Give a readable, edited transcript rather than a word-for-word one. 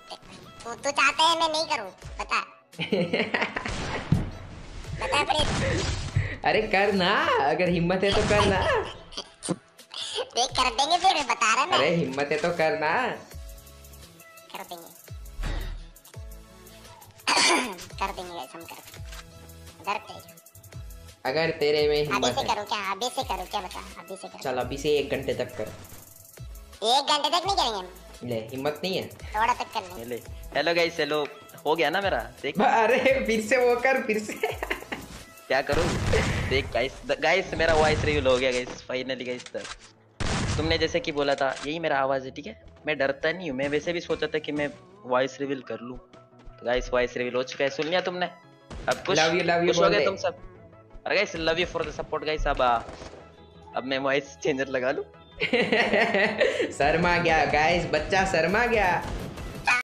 तू चाहता है मैं नहीं करूं? बता बता प्लीज। अरे कर ना, अगर हिम्मत है तो कर ना। देख कर देंगे, फिर बता रहा मैं। अरे हिम्मत है तो कर ना। कर देंगे कर देंगे गाइस, हम कर डरते हैं। अगर तेरे में अभी हिम्मत से है। करूं क्या? अभी से करूं क्या? बता अभी से करूं। चल अभी से 1 घंटे तक कर। 1 घंटे तक नहीं करेंगे हम, ले हिम्मत नहीं है। थोड़ा तक कर लेंगे। ले हेलो गाइस, हेलो हो गया ना मेरा? देख अरे फिर से वो कर, फिर से। क्या करूं? देख गाइस, गाइस मेरा वॉइस रिवील हो गया गाइस, फाइनली गाइस। तुमने जैसे कि बोला था यही मेरा आवाज है, ठीक है? मैं डरता नहीं हूँ, मैं वैसे भी सोचा था कि मैं वॉइस रिवील कर लूं। तो गाइस वॉइस रिवील हो चुका है, सुन लिया तुमने? अब खुश लव यू खुश हो बोल गए दे। तुम सब? अरे guys love you for the support guys. अब मैं वॉइस चेंजर लगा लूं। शर्मा गया गाइस, बच्चा शर्मा गया।